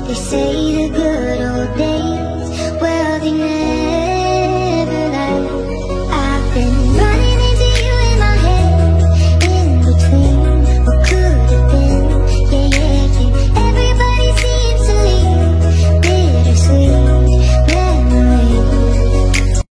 They say the good old days, well, they never